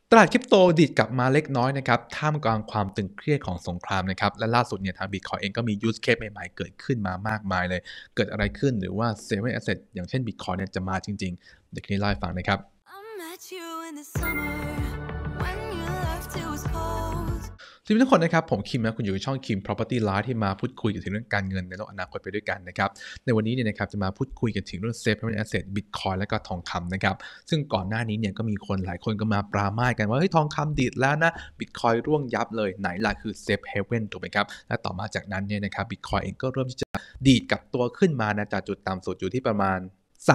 ตลาดคริปโตดีดกลับมาเล็กน้อยนะครับท่ามกลางความตึงเครียดของสงครามนะครับและล่าสุดเนี่ยทาง Bitcoin เองก็มี use case ใหม่ๆเกิดขึ้นมามากมายเลยเกิดอะไรขึ้นหรือว่า Safe Asset อย่างเช่น Bitcoin เนี่ยจะมาจริงๆเดี๋ยวนี้เล่าให้ฟังนะครับ สวัสดีทุกคนนะครับผมคิมนะคุณอยู่ในช่องคิม Property Live ที่มาพูดคุยกันถึงเรื่องการเงินในโลกอนาคตไปด้วยกันนะครับในวันนี้เนี่ยนะครับจะมาพูดคุยกันถึงเรื่อง Safe Haven Asset Bitcoin และก็ทองคำนะครับซึ่งก่อนหน้านี้เนี่ยก็มีคนหลายคนก็มาปรามาสกันว่าเฮ้ยทองคำดีดแล้วนะ Bitcoin ร่วงยับเลยไหนล่ะคือ Safe Haven ถูกไหมครับและต่อมาจากนั้นเนี่ยนะครับ Bitcoin เองก็เริ่มที่จะดีดกลับตัวขึ้นมานะจากจุดต่ำสุดอยู่ที่ประมาณ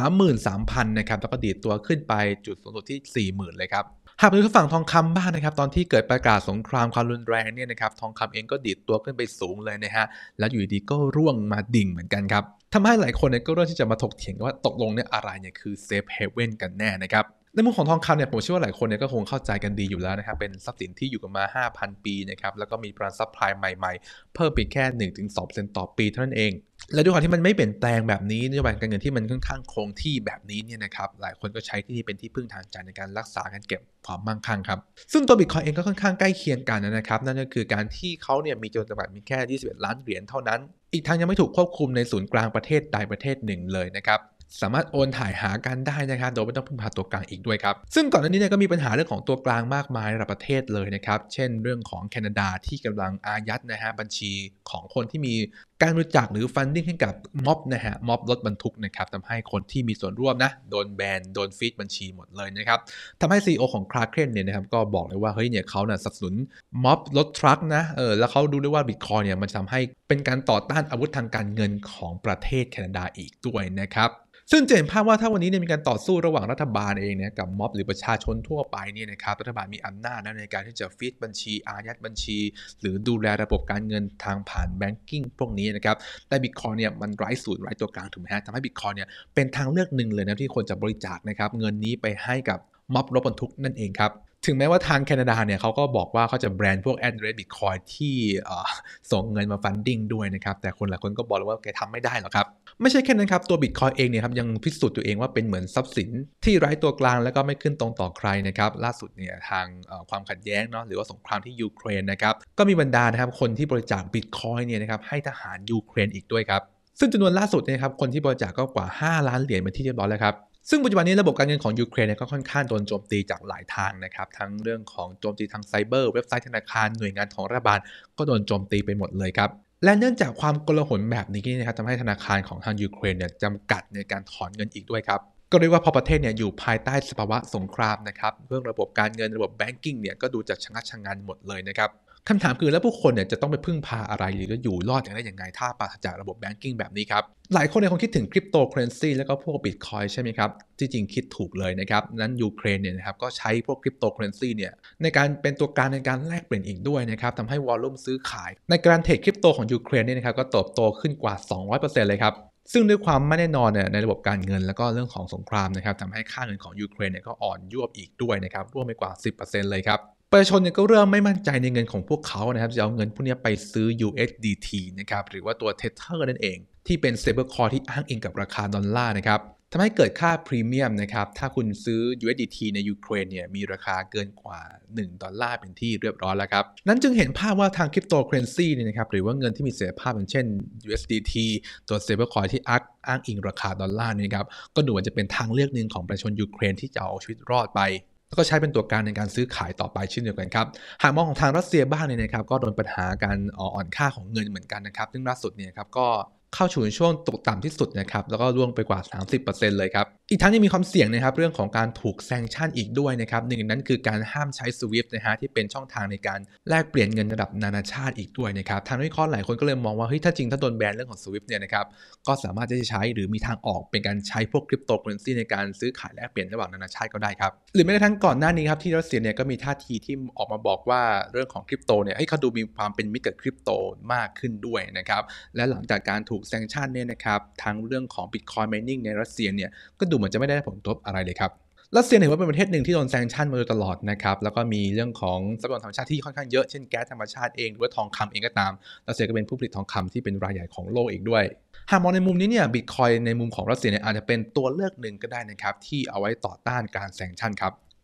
33,000นะครับแล้วก็ดีดตัวขึ้นไปจุดสูงสุดที่40,000เลยครับหากไปดูฝั่งทองคำบ้างนะครับตอนที่เกิดประกาศสงครามความรุนแรงเนี่ยนะครับทองคำเองก็ดีดตัวขึ้นไปสูงเลยนะฮะแล้วอยู่ดีๆก็ร่วงมาดิ่งเหมือนกันครับทำให้หลายคนเนี่ยก็เริ่มที่จะมาถกเถียงกันว่าตกลงเนี่ยอะไรเนี่ยคือเซฟเฮเว่นกันแน่นะครับในมุมของทองคำเนี่ยผมเชื่อว่าหลายคนเนี่ยก็คงเข้าใจกันดีอยู่แล้วนะครับเป็นทรัพย์สินที่อยู่กันมา 5,000 ปีนะครับแล้วก็มีการซัพพลายใหม่ๆเพิ่มไปแค่ 1-2% ต่อปีเท่านั้นเองและด้วยความที่มันไม่เปลี่ยนแปลงแบบนี้นโยบายการเงินที่มันค่อนข้างคงที่แบบนี้เนี่ยนะครับหลายคนก็ใช้ที่นี่เป็นที่พึ่งทางใจในการรักษาการเก็บความมั่งคั่งครับซึ่งตัว Bitcoin เองก็ค่อนข้างใกล้เคียงกันนะครับนั่นก็คือการที่เขาเนี่ยมีจำนวนจำกัดมีแค่21ล้านเหรียญเท่านั้นอีกทั้งยังไม่ถูกควบคุมในศูนย์กลางประเทศใดประเทศหนึ่งเลยนะครับสามารถโอนถ่ายหากันได้นะครับโดยไม่ต้องพึ่งพาตัวกลางอีกด้วยครับซึ่งก่อนหน้านี้เนี่ยก็มีปัญหาเรื่องของตัวกลางมากมายระดับประเทศเลยนะครับเช่นเรื่องของแคนาดาที่กำลังอายัดนะฮะบัญชีของคนที่มีการบริจาคหรือ funding ให้กับม็อบนะฮะม็อบรถบรรทุกนะครับทำให้คนที่มีส่วนร่วมนะโดนแบนโดนฟีดบัญชีหมดเลยนะครับทำให้ CEO ของ Kraken เนี่ยนะครับก็บอกเลยว่าเฮ้ยเนี่ยเขาเนี่ยสนับสนุนม็อบรถทรัคนะแล้วเขาดูด้วยว่า Bitcoin เนี่ยมันทำให้เป็นการต่อต้านอาวุธทางการเงินของประเทศแคนาดาอีกด้วยนะครับซึ่งจะเห็นภาพว่าถ้าวันนี้เนี่ยมีการต่อสู้ระหว่างรัฐบาลเองเนี่ยกับม็อบหรือประชาชนทั่วไปเนี่ยนะครับรัฐบาลมีอำนาจในการที่จะฟีดบัญชีอายัดบัญชีหรือดูแลระบบการเงินทางผ่านแบงกิ้งพวกนี้นะครับแต่ Bitcoin เนี่ยมันไร้ศูนย์ไร้ตัวกลางถูกไหมฮะทำให้ Bitcoin เนี่ยเป็นทางเลือกหนึ่งเลยนะที่ควรจะบริจาคนะครับเงินนี้ไปให้กับม็อบรถบรรทุกนั่นเองครับถึงแม้ว่าทางแคนาดาเนี่ยเขาก็บอกว่าเขาจะแบรนด์พวก address Bitcoin ที่ส่งเงินมา funding ด้วยนะครับแต่คนหลายคนก็บอกเลยว่าแกทำไม่ได้หรอกครับไม่ใช่แค่นั้นครับตัว Bitcoin เองเนี่ยครับยังพิสูจน์ตัวเองว่าเป็นเหมือนทรัพย์สินที่ไร้ตัวกลางแล้วก็ไม่ขึ้นตรงต่อใครนะครับล่าสุดเนี่ยทางความขัดแย้งเนาะหรือว่าสงครามที่ยูเครนนะครับก็มีบรรดานะครับคนที่บริจาค Bitcoin เนี่ยนะครับให้ทหารยูเครนอีกด้วยครับซึ่งจำนวนล่าสุดเนี่ยครับคนที่บริจาคก็กว่า5ล้านเหรียญเป็นที่เรียบร้อยแล้วครับซึ่งปัจจุบันนี้ระบบการเงินของยูเครนเนี่ยก็ค่อนข้างโดนโจมตีจากหลายทางนะครับทั้งเรื่องของโจมตีทางไซเบอร์เว็บไซต์ธนาคารหน่วยงานของรัฐบาลก็โดนโจมตีไปหมดเลยครับและเนื่องจากความโกลาหลแบบนี้นะครับทำให้ธนาคารของทางยูเครนเนี่ยจำกัดในการถอนเงินอีกด้วยครับก็เรียกว่าพอประเทศเนี่ยอยู่ภายใต้สภาวะสงครามนะครับเรื่องระบบการเงินระบบแบงกิ้งเนี่ยก็ดูจะชะงักชะงันหมดเลยนะครับคำถามคือแล้วผู้คนเนี่ยจะต้องไปพึ่งพาอะไรหรือจะอยู่รอดอย่างไรยังไงถ้าปราศจากระบบแบงกิ้งแบบนี้ครับหลายคนเนี่ยคงคิดถึงคริปโตเคอเรนซีแล้วก็พวกบิตคอยใช่ไหมครับที่จริงคิดถูกเลยนะครับนั้นยูเครนเนี่ยนะครับก็ใช้พวกคริปโตเคอเรนซีเนี่ยในการเป็นตัวกลางในการแลกเปลี่ยนอีกด้วยนะครับทำให้วอลลุ่มซื้อขายในการเทรดคริปโตของยูเครนเนี่ยนะครับก็เติบโตขึ้นกว่า 200% เลยครับซึ่งด้วยความไม่แน่นอนเนี่ยในระบบการเงินแล้วก็เรื่องของสงครามนะครับทำให้ค่าเงินของยูเครนเนี่ยก็อ่อนยวบอีกด้วยนะครับร่วมไปกว่า 10% เลยครับประชาชนเนี่ยก็เริ่มไม่มั่นใจในเงินของพวกเขานะครับจะเอาเงินพวกนี้ไปซื้อ USDT นะครับหรือว่าตัว Tether นั่นเองที่เป็น stablecoin ที่อ้างอิงกับราคาดอลลาร์นะครับทำให้เกิดค่าพรีเมียมนะครับถ้าคุณซื้อ USDT ในยูเครนเนี่ยมีราคาเกินกว่า$1เป็นที่เรียบร้อยแล้วครับนั้นจึงเห็นภาพว่าทางคริปโตเคอเรนซีเนี่ยนะครับหรือว่าเงินที่มีเสถียรภาพอย่างเช่น USDT ตัว stablecoin ที่อ้างอิงราคาดอลลาร์นี่ครับก็ดูว่าจะเป็นทางเลือกหนึ่งของประชาชนยูเครนที่จะเอาชีวิตรอดไปแล้วก็ใช้เป็นตัวกลางในการซื้อขายต่อไปเช่นเดียวกันครับหากมองของทางรัสเซียบ้างเนี่ยนะครับก็โดนปัญหาการอ่อนค่าของเงินเหมือนกันนะครับซึ่งล่าสุดเนี่ยครับก็เข้าสู่ช่วงตกต่ำที่สุดนะครับแล้วก็ร่วงไปกว่า 30% เลยครับอีกทั้งยังมีความเสี่ยงนะครับเรื่องของการถูกแซงชั่นอีกด้วยนะครับหนึ่งในนั้นคือการห้ามใช้ SWIFT นะฮะที่เป็นช่องทางในการแลกเปลี่ยนเงินระดับนานาชาติอีกด้วยนะครับทางวิเคราะห์หลายคนก็เลยมองว่าเฮ้ยถ้าจริงถ้าโดนแบนเรื่องของ SWIFT เนี่ยนะครับก็สามารถที่จะใช้หรือมีทางออกเป็นการใช้พวกคริปโตเคอเรนซีในการซื้อขายแลกเปลี่ยนระหว่างนานาชาติก็ได้ครับหรือแม้กระทั่งก่อนหน้านี้ครับที่รัสเซียเนี่ยก็มีท่าทีที่ออกมาบอกว่าเรื่องของคริปโตเนี่ยเขาดูมีความเป็นมิตรกับคริปโตมากขึ้นด้วยนะครับและหลังจากการถูกแซงชั่นเนี่ยนะครับทั้งเรื่องของ Bitcoin Mining ในรัสเซียเนี่ยก็ดูเหมือนจะไม่ได้ผลกระทบอะไรเลยครับรัสเซียถือว่าเป็นประเทศหนึ่งที่โดนแซงชั่นมาโดยตลอดนะครับแล้วก็มีเรื่องของทรัพยากรธรรมชาติที่ค่อนข้างเยอะเช่นแก๊สธรรมชาติเองหรือว่าทองคำเองก็ตามรัสเซียก็เป็นผู้ผลิตทองคำที่เป็นรายใหญ่ของโลกอีกด้วยหากมองในมุมนี้เนี่ย Bitcoin ในมุมของรัสเซียเนี่ยอาจจะเป็นตัวเลือกหนึ่งก็ได้นะครับที่เอาไว้ต่อต้านการแซงชั่นครับ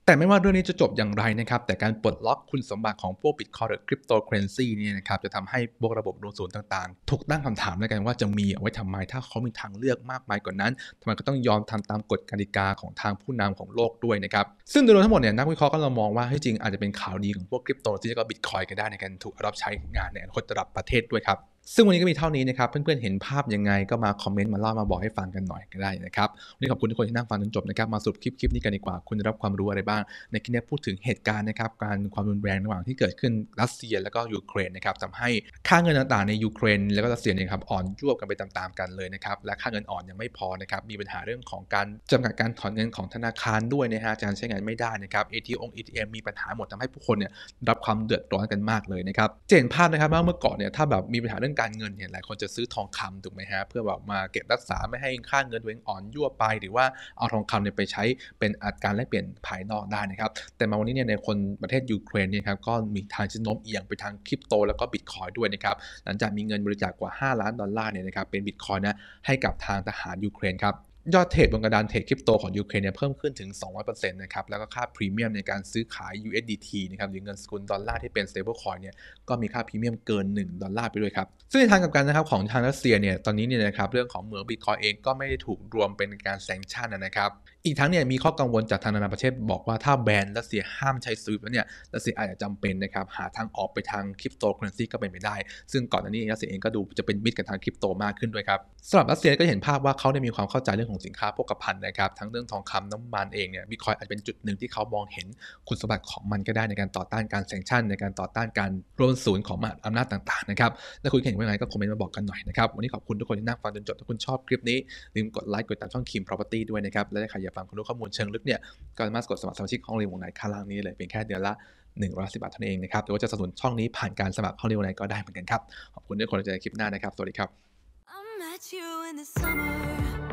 แต่ไม่ว่าเรื่องนี้จะจบอย่างไรนะครับแต่การปลดล็อกคุณสมบัติของพวก Bitcoin หรือ Cryptocurrency เนี่ยนะครับจะทำให้พวกระบบรวมศูนย์ต่างๆถูกตั้งคำถามแล้วกันว่าจะมีเอาไว้ทำไมถ้าเขามีทางเลือกมากมายกว่านั้นทำไมก็ต้องยอมทำตามกฎกติกาของทางผู้นำของโลกด้วยนะครับซึ่งโดยรวมทั้งหมดเนี่ยนักวิเคราะห์ก็เรามองว่าให้จริงอาจจะเป็นข่าวดีของพวก Cryptocurrency และก็ Bitcoin ก็ได้ในการถูกรับใช้งานในอนาคตระดับประเทศด้วยครับซึ่งวันนี้ก็มีเท่านี้นะครับเพื่อนๆเห็นภาพยังไงก็มาคอมเมนต์มาเล่ามาบอกให้ฟังกันหน่อยก็ได้นะครับวันนี้ขอบคุณทุกคนที่นั่งฟังจนจบนะครับมาสรุปคลิปนี้กันดีกว่าคุณได้รับความรู้อะไรบ้างในคลิปนี้พูดถึงเหตุการณ์นะครับการความรุนแรงระหว่างที่เกิดขึ้นรัสเซียแล้วก็ยูเครนนะครับทำให้ค่าเงินต่างๆในยูเครนแล้วก็รัสเซียเนี่ยครับอ่อนยวบกันไปตามๆกันเลยนะครับและค่าเงินอ่อนยังไม่พอนะครับมีปัญหาเรื่องของการจำกัดการถอนเงินของธนาคารด้วยนะฮะการใช้งานไม่ได้นะครับ ATM มีปัญหาหมดทำให้ผู้คนเนี่ยรับความเดือดร้อนกันมากเลยนะครับจะเห็นภาพนะครับว่าเมื่อก่อนเนี่ยถ้าแบบมีปัญหาเรื่องการเงินเนี่ยหลายคนจะซื้อทองคำถูกไหมฮะเพื่อแบบมาเก็บรักษาไม่ให้ค่าเงินตัวเองอ่อนยั่วไปหรือว่าเอาทองคำเนี่ยไปใช้เป็นการแลกเปลี่ยนภายนอกได้นะครับแต่มาวันนี้เนี่ยในคนประเทศยูเครนเนี่ยครับก็มีทางโน้มเอียงไปทางคริปโตแล้วก็บิตคอยด้วยนะครับหลังจากมีเงินบริจาคกว่า$5 ล้านเนี่ยนะครับเป็นบิตคอยนะให้กับทางทหารยูเครนครับยอดเทรดบนกระดานเทรดคริปโตของยูเครนเนี่ยเพิ่มขึ้นถึง 200% นะครับแล้วก็ค่าพรีเมียมในการซื้อขาย USDT นะครับหรือเงินสกุลดอลลาร์ที่เป็น stable coin เนี่ยก็มีค่าพรีเมียมเกิน$1ไปด้วยครับซึ่งในทางกลับกันนะครับของทางรัสเซียเนี่ยตอนนี้เนี่ยนะครับเรื่องของเหมืองบิตคอยเองก็ไม่ได้ถูกรวมเป็นการแซงชั่นนะครับอีกทั้งเนี่ยมีข้อกังวลจากทางนานาประเทศบอกว่าถ้าแบนรัสเซียห้ามใช้ SWIFT แล้วเนี่ยรัสเซียอาจจะจำเป็นนะครับหาทางออกไปทางคริปโตเคอเรนซีก็เป็นไปได้ซึ่งก่อนหน้านี้รัสเซียเองก็ดูจะเป็นมิตรกับทางคริปโตมากขึ้นด้วยครับสำหรับรัสเซียก็เห็นภาพว่าเขาได้มีความเข้าใจเรื่องของสินค้าโภคภัณฑ์นะครับทั้งเรื่องทองคำน้ำมันเองเนี่ยบิตคอยอาจจะเป็นจุดหนึ่งที่เขามองเห็นคุณสมบัติของมันก็ได้ในการต่อต้านการแซงชั่นในการต่อต้านการรวมศูนย์ของมหาอำนาจต่างๆนะครับและคุณเห็นว่าไงก็คอมเมนต์มาบอกกันหน่อยนะครับวันนี้ขอบคุณทุกคนที่นั่งฟังจนจบถ้าคุณชอบคลิปนี้ลืมกดไลค์กดติดตามช่อง Kim Property ด้วยนะครับและถ้าใครอยากฟังความรู้ข้อมูลเชิงลึกเนี่ยก็สามารถกดสมัครสมาชิกห้องเรียนวงในข้างล่างนี้เลยเพียงแค่เดือนละ110 บาทเท่านั้นเองนะครับหรือว่าจะสนับสนุนช่องนี้ผ่านการสมัครห้องเรียนวงในก็ได้เหมือนกันครับขอบคุณทุกคนที่เจอกันคลิปหน้านะครับสวัสดีครับ